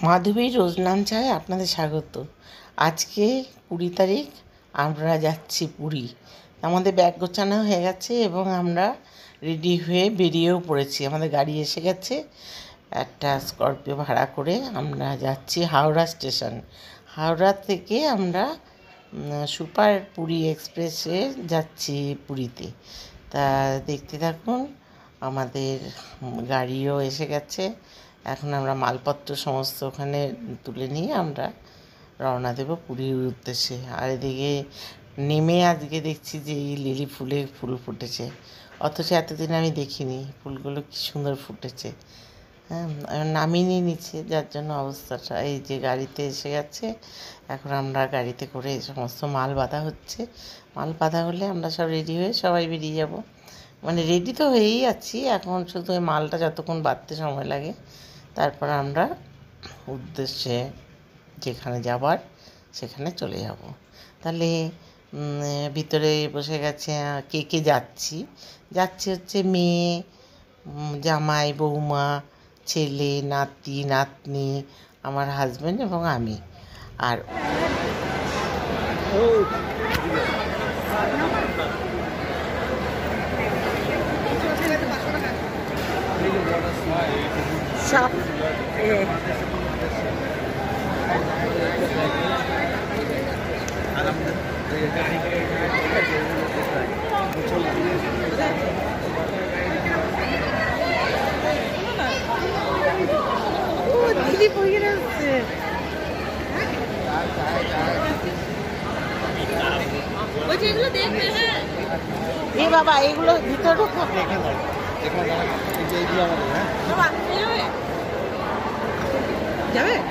মাধবীর রোজ নাম চায় আপনাদের স্বাগত। আজকে 20 তারিখ, আমরা যাচ্ছি পুরী। আমাদের ব্যাগ গোছানো হয়ে গেছে এবং আমরা রেডি হয়ে বেরিয়েও পড়েছি। আমাদের গাড়ি এসে গেছে, একটা স্করপিও ভাড়া করে আমরা যাচ্ছি হাওড়া স্টেশন। হাওড়া থেকে আমরা সুপার পুরী এক্সপ্রেসে যাচ্ছি পুরীতে। তা দেখতে থাকুন, আমাদের গাড়িও এসে গেছে। এখন আমরা মালপত্র সমস্ত ওখানে তুলে নিয়ে আমরা রওনা দেব পুরীর উদ্দেশ্যে। আর এদিকে নেমে আজকে দেখছি যে এই লিলি ফুল ফুটেছে, অথচ এতদিন আমি দেখিনি। ফুলগুলো কি সুন্দর ফুটেছে। হ্যাঁ, নামিয়ে নিচ্ছে, যার জন্য অবস্থাটা এই যে গাড়িতে এসে গেছে। এখন আমরা গাড়িতে করে সমস্ত মাল বাঁধা হচ্ছে। মাল বাঁধা হলে আমরা সব রেডি হয়ে সবাই বেরিয়ে যাব। মানে রেডি তো হয়েই আছি, এখন শুধু ওই মালটা যতক্ষণ বাঁধতে সময় লাগে, তারপর আমরা উদ্দেশ্যে যেখানে যাবার সেখানে চলে যাব। তাহলে ভিতরে বসে গেছে কে কে যাচ্ছি হচ্ছে মেয়ে, জামাই, বৌমা, ছেলে, নাতি, নাতনি, আমার হাজব্যান্ড এবং আমি। আর সব দিদি বই আছে। এ বাবা, এগুলো ভিতরে যাবে।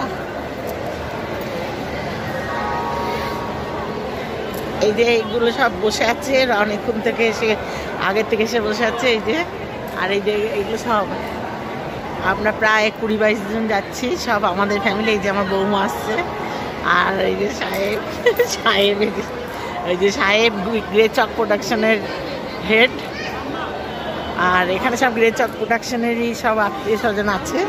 এই যে এইগুলো সব বসে আছে, অনেকক্ষণ থেকে এসে আগের থেকে এসে বসে আছে এই যে। আর এই যে এইগুলো সব আমরা প্রায় 20-22 জন যাচ্ছি, সব আমাদের ফ্যামিলি। এই যে আমার বৌমা আসছে, আর এই যে সাহেব এই যে সাহেব গ্রে চক প্রোডাকশনের হেড। আর এখানে সব গ্রে চক প্রোডাকশনেরই সব আত্মীয় স্বজন আছে।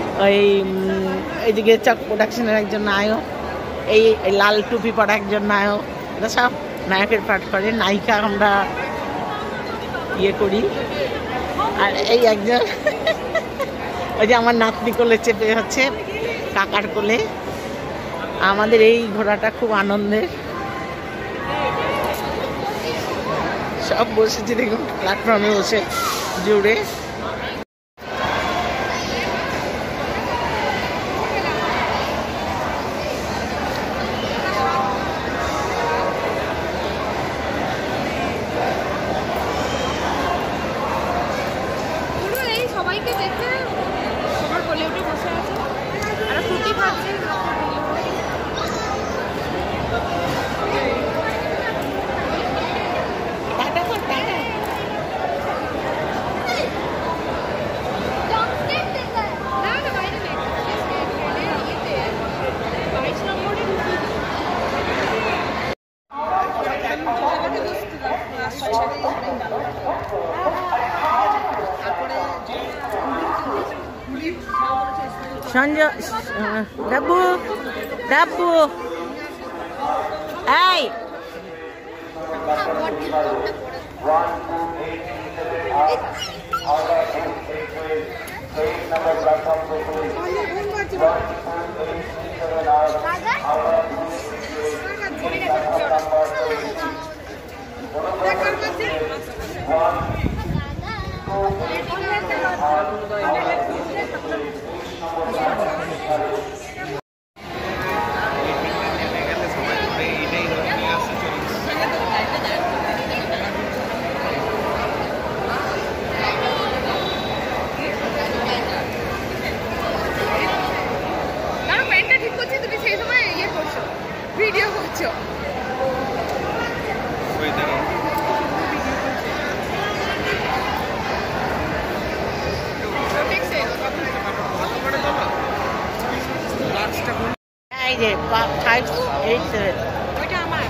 এই যে গ্রে চক প্রোডাকশনের একজন নায়ক, এই লাল টুপি পরা একজন নায়ক, এটা সব নায়কের পাঠ করে। নায়িকা আমরা ইয়ে করি। আর এই একজন ওই যে আমার নাতনি কোলে চেপে হচ্ছে কাকার কোলে। আমাদের এই ঘোরাটা খুব আনন্দের। সব বসেছি দেখুন প্ল্যাটফর্মে বসে জুড়ে। সবাইকে দেখে সবার কোলে উঠে বসে আছে আর ফুটি খাচ্ছে। সঞ্জয়, ডাব্বু ডাব্বু, এই ভিডিও করছো। এই যে 587 ওইটা আমার।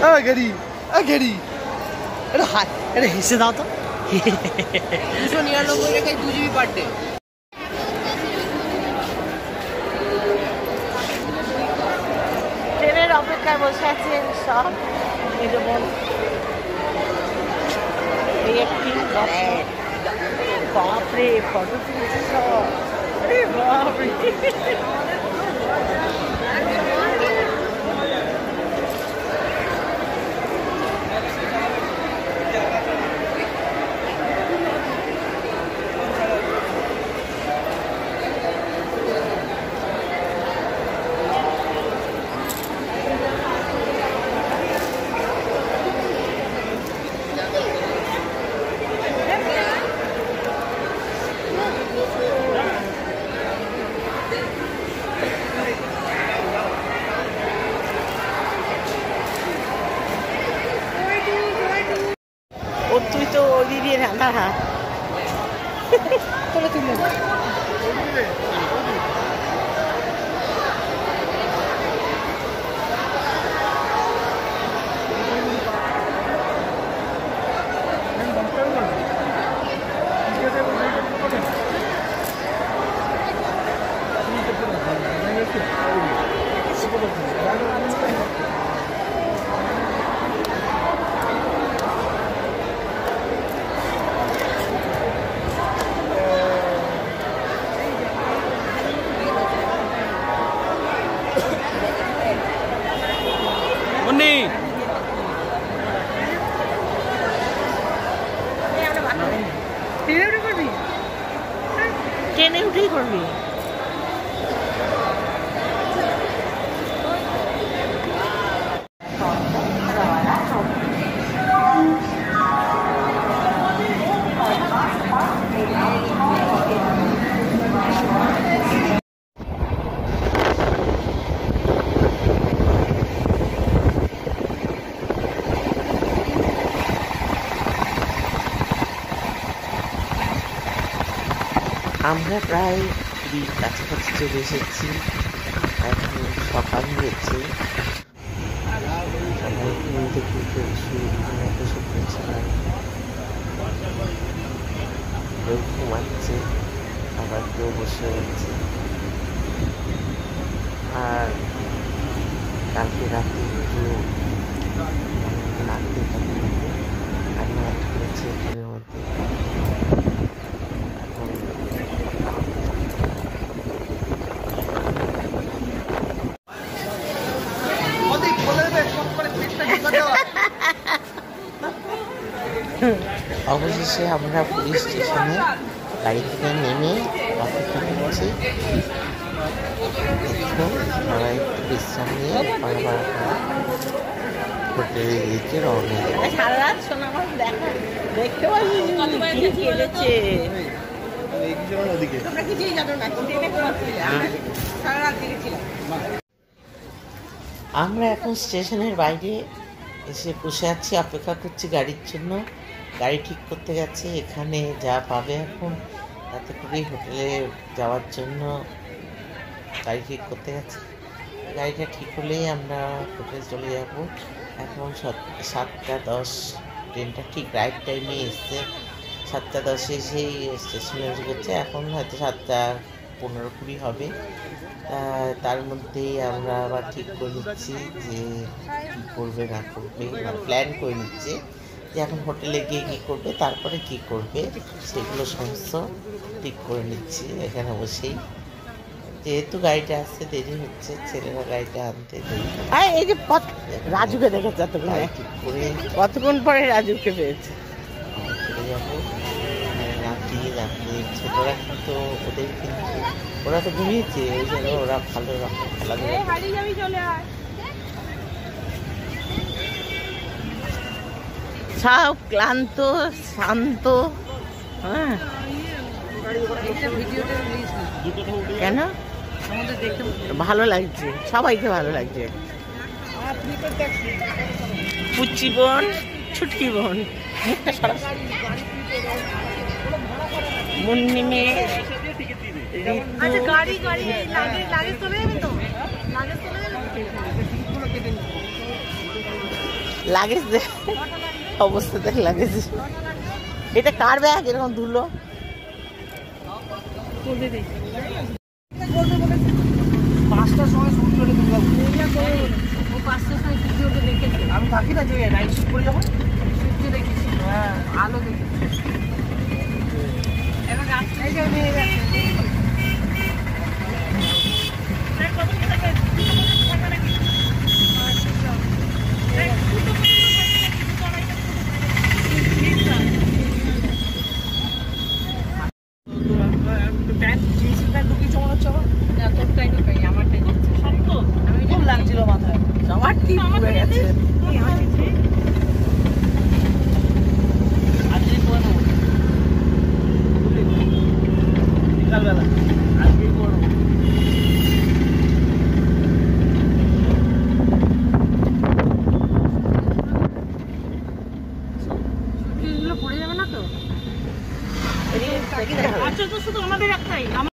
গাড়ি গাড়ি, এটা হেসে দাও তো। 299 টাকায় 2 GB পার ডে। ট্রেনের অপেক্ষায় বসে আছেন সব নির্মল। এই একটি বাপরে ফটো তুলছে সব। আরে বাপরে, ও তুই তো ওই দিয়ে রান্না হাত তোরা তুলে ট্রেনে উঠেই করবি। আমরা প্রায় পুরীর কাছাকাছি চলে এসেছি। এখন সকাল হয়েছে, সবাই ঘুম থেকে উঠে বসে পড়েছিলাম। কেউ ঘুমাচ্ছে, আবার কেউ বসে রয়েছে। আর কালকে রাতে একটু রাত্রে আমি অ্যাড করেছি এখানের মধ্যে। অবশেষে আমরা পুলিশ স্টেশনে গাড়ি থেকে নেমে অপেক্ষা করছি। আমরা একটু বিশ্রাম নিয়ে বারবার হোটেলের দিকে রওনা। সারা রাত শোনা আমার দেখা দেখতে পাচ্ছি। আমরা এখন স্টেশনের বাইরে এসে বসে আছি, অপেক্ষা করছি গাড়ির জন্য। গাড়ি ঠিক করতে গেছে, এখানে যা পাবে এখন তাতে করেই হোটেলে যাওয়ার জন্য গাড়ি ঠিক করতে গেছে। গাড়িটা ঠিক হলেই আমরা হোটেলে চলে যাব। এখন 7:10 ট্রেনটা ঠিক রাইট টাইমে এসছে। 7:10 এসেই স্টেশনে ঢুকেছে। এখন হয়তো 7:15-20 হবে। তার মধ্যেই আমরা আবার ঠিক করে নিচ্ছি যে কী করবে না করবে, মানে প্ল্যান করে নিচ্ছে যে এখন হোটেলে গিয়ে কী করবে, তারপরে কী করবে সেগুলো সমস্ত ঠিক করে নিচ্ছি এখানে বসেই। যেহেতু গাড়িটা আসতে দেরি হচ্ছে, ছেলেরা গাড়িটা আনতে দেরি। এই যে রাজুকে দেখেছে ঠিক করে কতক্ষণ পরে রাজুকে পেয়েছে। চলে যাবো রাত্রি ছোটরা কিন্তু ওদের কিন্তু ওরা তো ঘুমিয়েছে, ওই জন্য ওরা ভালো রকম খেলাধুলা। সব ক্লান্ত শান্ত। হ্যাঁ কেন ভালো লাগছে, সবাইকে ভালো লাগছে। পুচি বোন, ছুটকি বোন, মুন্নি মেয়ে, লাগেজ দে, অবস্থা দেখ লাগেজ। এটা কার ব্যাগ এরকম ধুলো? পাঁচটার সময় সূর্য ওঠে দুর্গাপুর। আমি থাকি না যে নাইট শিফট করে যাবো। হ্যাঁ আলো দেখেছি। খুব লাগছিল মাথায়। সবার ঠিক পড়ে গেছে। আজকেই করে নেবো বিকালবেলা, আজকেই করে নেবো। পড়ে যাবে না তো? এদিকে দেখি দেখা যাবে। আচ্ছা তো শুধু আমাদের একটাই।